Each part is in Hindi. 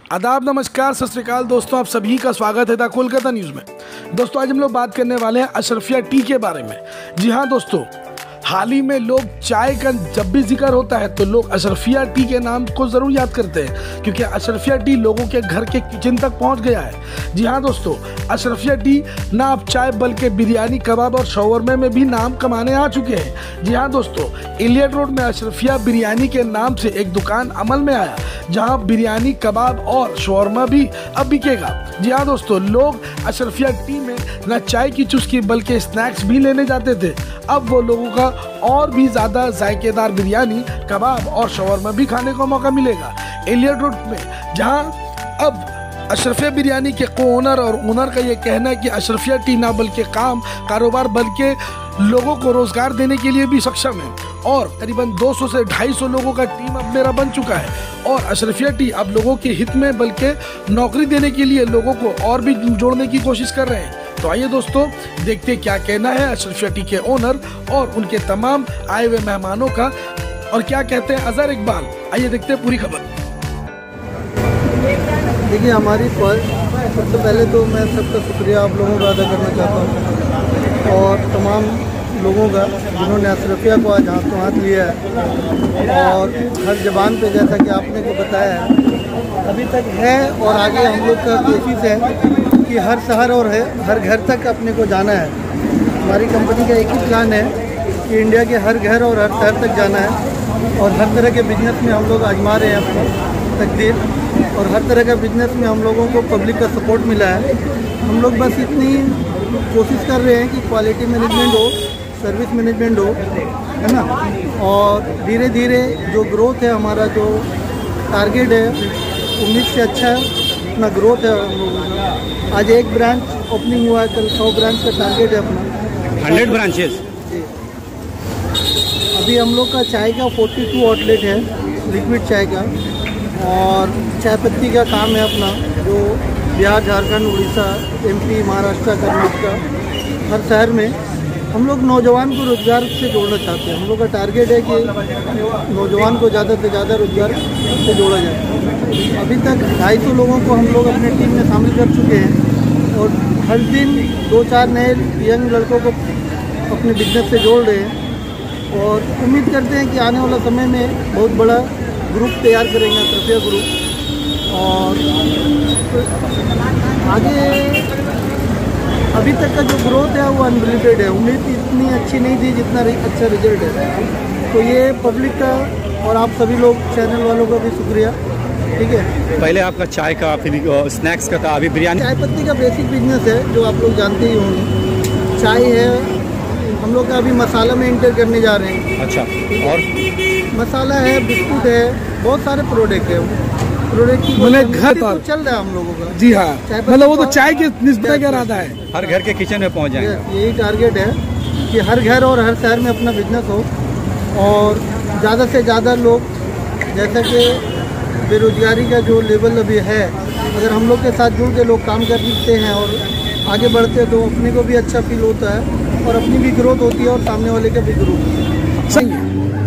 आदाब, नमस्कार, सत श्री अकाल दोस्तों, आप सभी का स्वागत है द कोलकाता न्यूज़ में। दोस्तों आज हम लोग बात करने वाले हैं अशरफिया टी के बारे में। जी हाँ दोस्तों, हाल ही में लोग चाय का जब भी जिक्र होता है तो लोग अशरफिया टी के नाम को ज़रूर याद करते हैं, क्योंकि अशरफिया टी लोगों के घर के किचन तक पहुंच गया है। जी हाँ दोस्तों, अशरफिया टी ना अब चाय बल्कि बिरयानी, कबाब और शवरमा में भी नाम कमाने आ चुके हैं। जी हाँ दोस्तों, इलियट रोड में अशरफिया बिरयानी के नाम से एक दुकान अमल में आया, जहाँ बिरयानी, कबाब और शवरमा भी अब बिकेगा। जी हाँ दोस्तों, लोग अशरफिया टी में न चाय की चुस्की बल्कि स्नैक्स भी लेने जाते थे। अब वो लोगों का और भी ज़्यादा जायकेदार बिरयानी, कबाब और शवरमा भी खाने का मौका मिलेगा इलियट रोड में, जहाँ अब अशरफिया बिरयानी के ओनर और ओनर का ये कहना है कि अशरफिया टी ना बल्कि कारोबार बल्कि लोगों को रोजगार देने के लिए भी सक्षम है, और करीबन 200 से 250 लोगों का टीम अब मेरा बन चुका है। और अशरफिया टी अब लोगों के हित में बल्कि नौकरी देने के लिए लोगों को और भी जोड़ने की कोशिश कर रहे हैं। तो आइए दोस्तों, देखते क्या कहना है अशरफिया टी के ओनर और उनके तमाम आए हुए मेहमानों का, और क्या कहते हैं अजहर इकबाल। आइए देखते हैं पूरी खबर। देखिए, हमारी सबसे पहले तो मैं सबका शुक्रिया आप लोगों का अदा करना चाहता हूँ, और तमाम लोगों का जिन्होंने अशरफिया को आज हाथों हाथ लिया है, और हर ज़बान पे जैसा कि आपने को बताया है अभी तक है, और आगे हम लोग का कोशिश है कि हर शहर और हर घर तक अपने को जाना है। हमारी कंपनी का एक ही प्लान है कि इंडिया के हर घर और हर शहर तक जाना है, और हर तरह के बिजनेस में हम लोग आजमा रहे हैं अपनी तकदीर, और हर तरह का बिजनेस में हम लोगों को पब्लिक का सपोर्ट मिला है। हम लोग बस इतनी कोशिश कर रहे हैं कि क्वालिटी मैनेजमेंट हो, सर्विस मैनेजमेंट हो, है ना, और धीरे धीरे जो ग्रोथ है, हमारा जो टारगेट है उम्मीद से अच्छा अपना ग्रोथ है हम लोगों का। आज एक ब्रांच ओपनिंग हुआ है, कल 100 ब्रांच का टारगेट है अपना, 100 ब्रांचेस। अभी हम लोग का चाय का 42 आउटलेट है, लिक्विड चाय का, और चाय पत्ती का काम है अपना, जो बिहार, झारखंड, उड़ीसा, MP, महाराष्ट्र, कर्नाटक, हर शहर में हम लोग नौजवान को रोज़गार से जोड़ना चाहते हैं। हम लोग का टारगेट है कि नौजवान को ज़्यादा से ज़्यादा रोज़गार से जोड़ा जाए। अभी तक 250 लोगों को हम लोग अपने टीम में शामिल कर चुके हैं, और हर दिन 2-4 नए यंग लड़कों को अपने बिजनेस से जोड़ रहे हैं, और उम्मीद करते हैं कि आने वाला समय में बहुत बड़ा ग्रुप तैयार करेंगे, अशरफिया ग्रुप। और आगे अभी तक का जो ग्रोथ है वो अनलिमिटेड है। उम्मीद इतनी अच्छी नहीं थी जितना अच्छा रिजल्ट है। तो ये पब्लिक का और आप सभी लोग चैनल वालों का भी शुक्रिया। ठीक है, पहले आपका चाय का, फिर स्नैक्स का था, अभी बिरयानी। चाय पत्ती का बेसिक बिजनेस है जो आप लोग जानते ही होंगे। चाय है, हम लोग का अभी मसाला में एंटर करने जा रहे हैं। अच्छा, और मसाला है, बिस्कुट है, बहुत सारे प्रोडक्ट है। प्रोडक्ट की घर तो चल रहा है हम लोगों का। जी हाँ, मतलब वो तो चाय के निस्बत क्या इरादा है, हर घर के किचन में पहुंच जाएंगे। यही टारगेट है कि हर घर और हर शहर में अपना बिजनेस हो, और ज़्यादा से ज़्यादा लोग, जैसा कि बेरोजगारी का जो लेवल अभी है, अगर हम लोग के साथ जुड़ के लोग काम कर सकते हैं और आगे बढ़ते हैं तो अपने को भी अच्छा फील होता है, और अपनी भी ग्रोथ होती है और सामने वाले का भी ग्रोथ होता है।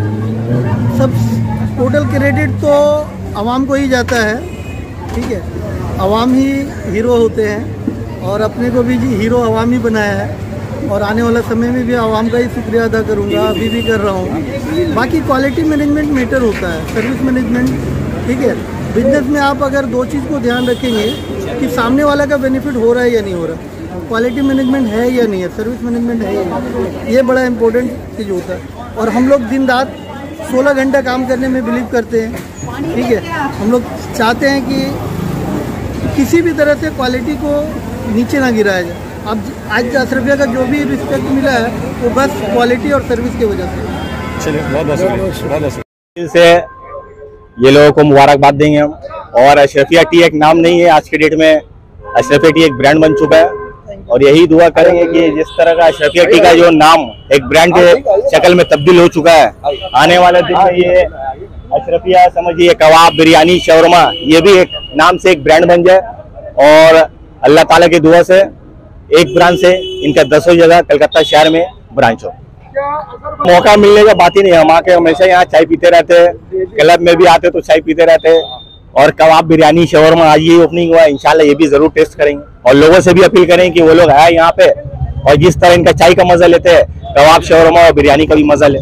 सब टोटल क्रेडिट तो आवाम को ही जाता है। ठीक है, आवाम ही हीरो होते हैं, और अपने को भी हीरो आवाम ही बनाया है, और आने वाला समय में भी आवाम का ही शुक्रिया अदा करूंगा, अभी भी कर रहा हूँ। बाकी क्वालिटी मैनेजमेंट मैटर होता है, सर्विस मैनेजमेंट। ठीक है, बिजनेस में आप अगर 2 चीज़ को ध्यान रखेंगे कि सामने वाला का बेनिफिट हो रहा है या नहीं हो रहा, क्वालिटी मैनेजमेंट है या नहीं है, सर्विस मैनेजमेंट है या नहीं, ये बड़ा इंपॉर्टेंट चीज़ होता है। और हम लोग दिन रात 16 घंटा काम करने में बिलीव करते हैं। ठीक है, हम लोग चाहते हैं कि किसी भी तरह से क्वालिटी को नीचे ना गिराया जाए। अब आज अशरफिया का जो भी रिस्पेक्ट मिला है वो बस क्वालिटी और सर्विस की वजह से। चलिए, बहुत बहुत शुक्रिया। से ये लोगों को मुबारकबाद देंगे हम। और अशरफिया टी एक नाम नहीं है, आज के डेट में अशरफिया टी एक ब्रांड बन चुका है, और यही दुआ करेंगे कि जिस तरह का अशरफिया टी का जो नाम एक ब्रांड के शक्ल में तब्दील हो चुका है, आने वाले दिन में ये अशरफिया समझिए कबाब, बिरयानी, शवरमा, ये भी एक नाम से एक ब्रांड बन जाए, और अल्लाह ताला की दुआ से एक ब्रांच से इनका 10 जगह कलकत्ता शहर में ब्रांच हो। मौका मिलने का बात ही नहीं, हम आके हमेशा यहाँ चाय पीते रहते हैं, क्लब में भी आते तो चाय पीते रहते हैं, और कबाब बिरयानी शवरमा आज ये ओपनिंग हुआ है, इंशाल्लाह ये भी जरूर टेस्ट करेंगे और लोगों से भी अपील करें कि वो लोग आए यहाँ पे और जिस तरह इनका चाय का मजा लेते हैं कबाब शवरमा और बिरयानी का भी मजा ले।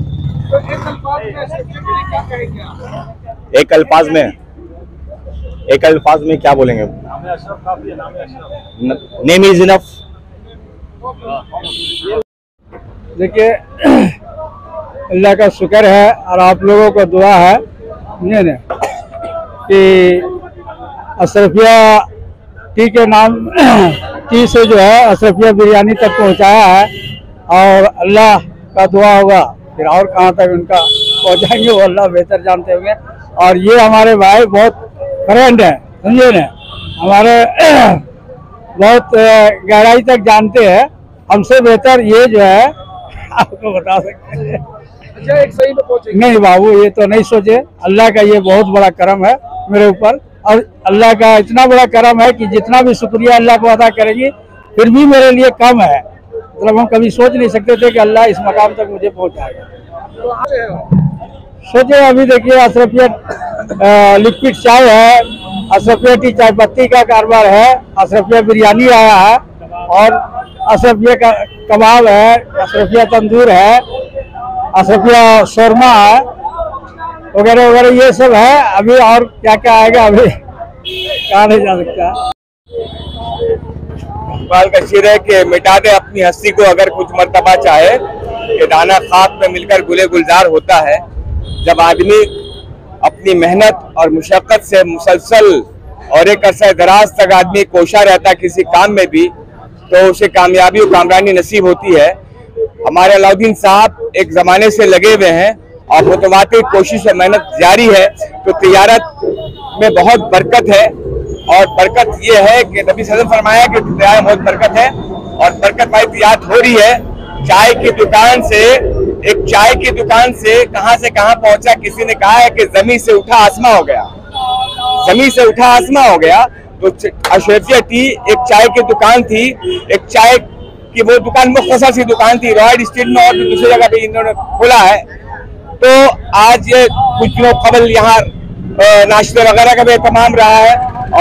एक अल्फाज में क्या बोलेंगे? Name is enough. देखिए अल्लाह का शुक्र है और आप लोगों को दुआ है कि अशरफिया टी के नाम टी से जो है अशरफिया बिरयानी तक पहुंचाया है और अल्लाह का दुआ होगा फिर और कहां तक उनका पहुंचाएंगे वो अल्लाह बेहतर जानते होंगे। और ये हमारे भाई बहुत फ्रेंड है, समझे ना, हमारे बहुत गहराई तक जानते हैं, हमसे बेहतर ये जो है आपको बता सकते हैं। अच्छा, एक सही पे पहुंचेंगे? नहीं बाबू, ये तो नहीं सोचे। अल्लाह का ये बहुत बड़ा करम है मेरे ऊपर और अल्लाह का इतना बड़ा करम है कि जितना भी शुक्रिया अल्लाह को अदा करेंगे फिर भी मेरे लिए कम है। मतलब हम कभी सोच नहीं सकते थे कि अल्लाह इस मकाम तक मुझे पहुंचाएगा। सोचे अभी देखिए अशरफिया लिक्विड चाय है, अशरफिया टी चाय पत्ती का कारोबार है, अशरफिया बिरयानी आया है और अशरफिया का कबाब है, अशरफिया तंदूर है, अशरफिया शोरमा है वगैरह वगैरह ये सब है। अभी और क्या क्या आएगा अभी कहा नहीं जा सकता। इकबाल का शेर है कि मिटा दे अपनी हस्ती को अगर कुछ मर्तबा चाहे, कि दाना खाक में मिलकर गुले गुलजार होता है। जब आदमी अपनी मेहनत और मुशक्कत से मुसलसल और एक अरसा दराज तक आदमी कोशा रहता है किसी काम में भी, तो उसे कामयाबी और कामरानी नसीब होती है। हमारे अलाउद्दीन साहब एक जमाने से लगे हुए हैं और मुतवातिर कोशिश और मेहनत जारी है, तो तिजारत में बहुत बरकत है। और बरकत ये है कि नबी सल्लल्लाहु अलैहि वसल्लम फरमाया कि तिजारत में बहुत बरकत है और बरकत वाली तिजारत हो रही है। चाय की दुकान से, एक चाय की दुकान से कहां पहुंचा, किसी ने कहा है कि जमीन से उठा आसमां हो गया, जमीन से उठा आसमां हो गया। तो अशरफिया टी एक चाय की दुकान थी, एक चाय की वो दुकान मुख्तसर सी दुकान थी, रॉयल स्ट्रीट में और भी दूसरी जगह पे इन्होंने खोला है। तो आज कुछ दिनों कबल यहाँ नाश्ते वगैरह का भी एहतमाम रहा है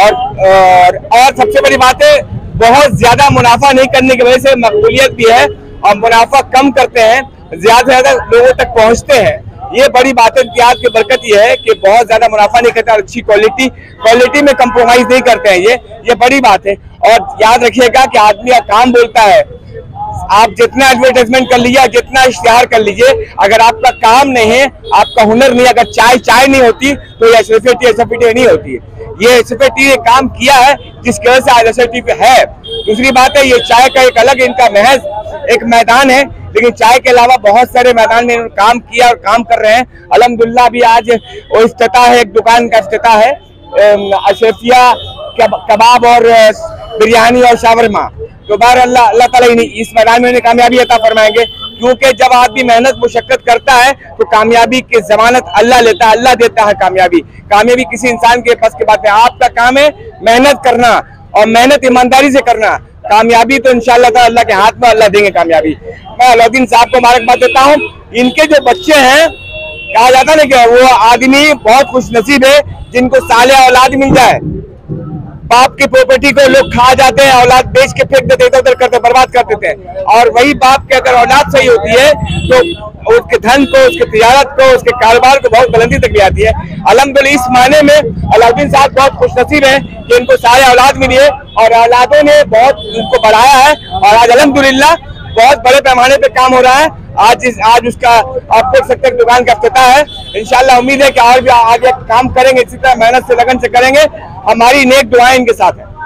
और सबसे बड़ी बात है बहुत ज्यादा मुनाफा नहीं करने की वजह से मकबूलियत भी है और मुनाफा कम करते हैं, ज्यादा से ज्यादा लोगों तक पहुंचते हैं। ये बड़ी बात है। तिजारत की बरकत ये है कि बहुत ज्यादा मुनाफा नहीं करते और अच्छी क्वालिटी में कंप्रोमाइज नहीं करते हैं। ये बड़ी बात है। और याद रखिएगा कि आदमी का काम बोलता है। आप जितना एडवर्टाइजमेंट कर लीजिए, जितना इश्तिहार कर लीजिए, अगर आपका काम नहीं है, आपका हुनर नहीं, अगर चाय नहीं होती तो ये अशरफिया टी नहीं होती। ये अशरफिया टी ने काम किया है जिसकी वजह से आज अशरफिया टी है। दूसरी बात है, ये चाय का एक अलग इनका महज एक मैदान है, लेकिन चाय के अलावा बहुत सारे मैदान में इन्होंने काम किया और काम कर रहे हैं। अल्हम्दुलिल्लाह भी आज वो इफ्तिताह है, एक दुकान का इफ्तिताह है, अशरफिया कबाब और बिरयानी और शावरमा। तो बार अल्लाह ताला इस मैदान में कामयाबी अता फरमाएंगे, क्योंकि जब आदमी मेहनत मुशक्कत करता है तो कामयाबी की जमानत अल्लाह लेता है, अल्लाह देता है कामयाबी किसी इंसान के पास की बात है। आपका काम है मेहनत करना और मेहनत ईमानदारी से करना। कामयाबी तो इंशाअल्लाह ताला अल्लाह के हाथ में, अल्लाह देंगे कामयाबी। मैं अलाउद्दीन साहब को मुबारकबाद देता हूँ। इनके जो बच्चे हैं, कहा जाता है ना कि वो आदमी बहुत खुश नसीब है जिनको साले औलाद मिल जाए। बाप की प्रॉपर्टी को लोग खा जाते हैं, औलाद बेच के फेंक देते, इधर उधर करते, बर्बाद कर देते हैं। और वही बाप के अगर औलाद सही होती है तो उसके धन को, उसके तिजारत को, उसके कारोबार को बहुत बुलंदी तक ले आती है। अल्हम्दुलिल्लाह इस माने में अलाउद्दीन साहब बहुत खुशनसीब हैं कि इनको सारे औलाद मिली है और औलादों ने बहुत उनको बढ़ाया है और आज अल्हम्दुलिल्लाह बहुत बड़े पैमाने पे काम हो रहा है। आज उसका आप देख सकते हैं दुकान का इफ्तिताह है। इंशाल्लाह उम्मीद है कि और भी आगे काम करेंगे, इसी तरह मेहनत से लगन से करेंगे। हमारी नेक दुआएं इनके साथ हैं।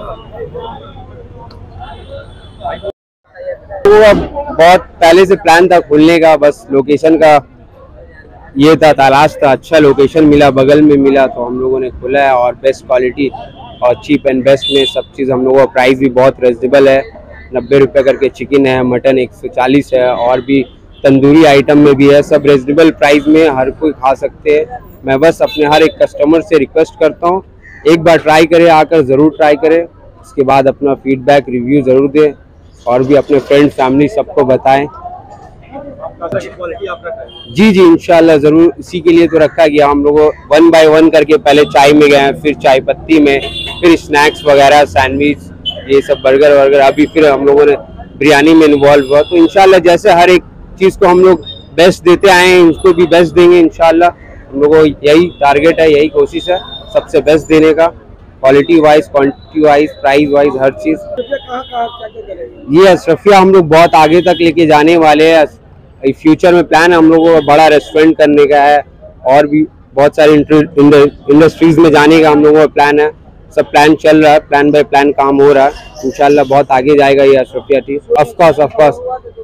तो अब बहुत पहले से प्लान था खुलने का, बस लोकेशन का ये था, तलाश था, अच्छा लोकेशन मिला, बगल में मिला, तो हम लोगों ने खोला है। और बेस्ट क्वालिटी और चीप एंड बेस्ट में सब चीज़ हम लोगों का प्राइस भी बहुत रिजनेबल है। 90 रुपये करके चिकन है, मटन 140 है और भी तंदूरी आइटम में भी है। सब रिजनेबल प्राइस में हर कोई खा सकते हैं। मैं बस अपने हर एक कस्टमर से रिक्वेस्ट करता हूँ, एक बार ट्राई करें, आकर ज़रूर ट्राई करें, उसके बाद अपना फीडबैक रिव्यू ज़रूर दें और भी अपने फ्रेंड फैमिली सबको बताएं। क्वालिटी आप रख रहे हैं? जी जी इंशाल्लाह जरूर, इसी के लिए तो रखा गया। हम लोगों 1 बाय 1 करके पहले चाय में गए, फिर चाय पत्ती में, फिर स्नैक्स वगैरह, सैंडविच, ये सब बर्गर वगैरह, अभी फिर हम लोगों ने बिरयानी में इन्वॉल्व हुआ। तो इंशाल्लाह जैसे हर एक चीज़ को हम लोग बेस्ट देते आए हैं, इसको भी बेस्ट देंगे इंशाल्लाह। हम लोगों को यही टारगेट है, यही कोशिश है सबसे बेस्ट देने का, quality wise, quantity wise, price wise, हर चीज़। ये अशरफिया हम लोग बहुत आगे तक लेके जाने वाले हैं। फ्यूचर में प्लान है हम लोगों को बड़ा रेस्टोरेंट करने का है, और भी बहुत सारी इंडस्ट्रीज में जाने का हम लोगों का प्लान है। सब प्लान चल रहा है, प्लान बाय प्लान काम हो रहा है। इंशाल्लाह बहुत आगे जाएगा ये अशरफिया टी। ऑफ कोर्स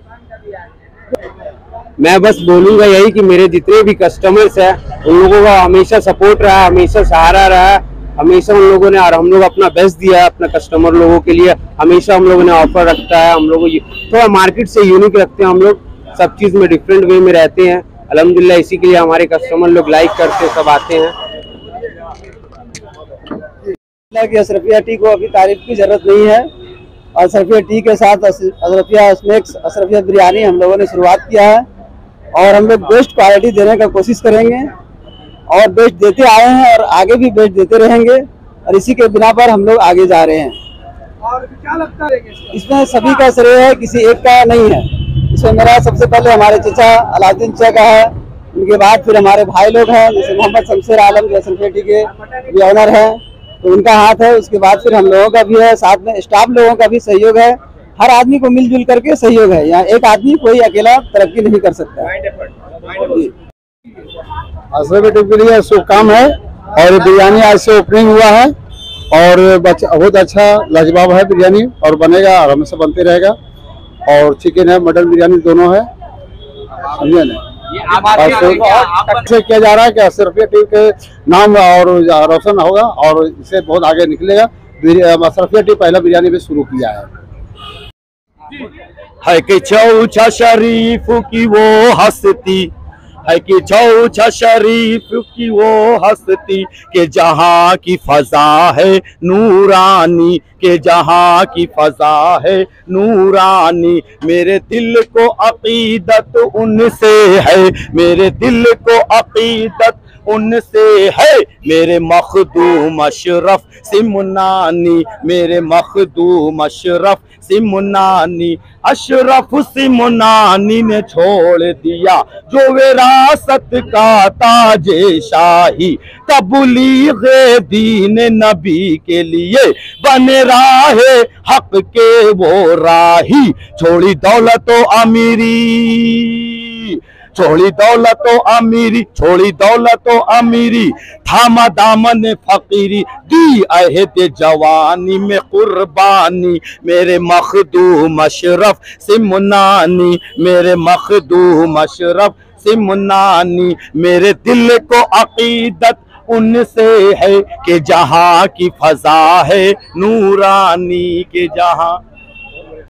मैं बस बोलूँगा यही कि मेरे जितने भी कस्टमर्स हैं उन लोगों का हमेशा सपोर्ट रहा है, हमेशा सहारा रहा है, हमेशा उन लोगों ने, और हम लोग अपना बेस्ट दिया है अपना कस्टमर लोगों के लिए। हमेशा हम लोगों ने ऑफर रखता है, हम लोग थोड़ा मार्केट से यूनिक रखते हैं, हम लोग सब चीज़ में डिफरेंट वे में रहते हैं अल्हम्दुलिल्लाह। इसी के लिए हमारे कस्टमर लोग लाइक करते हैं, सब आते हैं। कि अशरफिया टी को अभी तारीफ की जरूरत नहीं है। अशरफिया टी के साथ अशरफिया स्नैक्स, अशरफिया बिरयानी हम लोगों ने शुरुआत किया है, और हम लोग बेस्ट क्वालिटी देने का कोशिश करेंगे, और बेस्ट देते आए हैं और आगे भी बेस्ट देते रहेंगे, और इसी के बिना पर हम लोग आगे जा रहे हैं। और क्या लगता है इसमें सभी का श्रेय है, किसी एक का नहीं है। इसमें मेरा सबसे पहले हमारे चचा अलाउद्दीन चचा का है, उनके बाद फिर हमारे भाई लोग हैं, जैसे मोहम्मद शमशेर आलम जो अशरफिया टी के भी ऑनर हैं, तो उनका हाथ है। उसके बाद फिर हम लोगों का भी है, साथ में स्टाफ लोगों का भी सहयोग है। हर आदमी को मिलजुल करके सहयोग है, यहाँ एक आदमी कोई अकेला तरक्की नहीं कर सकता। अशरफिया टी के लिए शुभ काम है, और बिरयानी आज से ओपनिंग हुआ है, और बहुत अच्छा लाजवाब है बिरयानी, और बनेगा और हमेशा बनते रहेगा। और चिकन है, मटन बिरयानी दोनों है, समझे ना। से किया जा रहा है कि अशरफिया टी के नाम और रोशन होगा, और इससे बहुत आगे निकलेगा। अशरफिया टी पहला बिरयानी भी शुरू किया है कि चौचा शरीफ की वो हस्ती, है कि चौचा शरीफ की वो हस्ती, के जहाँ की फजा है नूरानी, के जहाँ की फजा है नूरानी। मेरे दिल को अकीदत उनसे है, मेरे दिल को अकीदत उनसे है, मेरे मखदूम अशरफ सिमुनानी, मेरे मखदूम अशरफ सिमुनानी। अशरफ सिमुनानी ने छोड़ दिया जो विरासत का ताजे शाही, तबलीग दीन नबी के लिए बने राहे हक के वो राही। छोड़ी दौलतो अमीरी, छोड़ी दौलतो अमीरी, छोड़ी दौलतो अमीरी, थामा दामन फकीरी, दी अहद जवानी में कुर्बानी। मेरे मखदूम अशरफ सिमुनानी, मेरे मखदूम अशरफ सिमुनानी। मेरे दिल को अकीदत उनसे है कि जहाँ की फजा है नूरानी, के जहाँ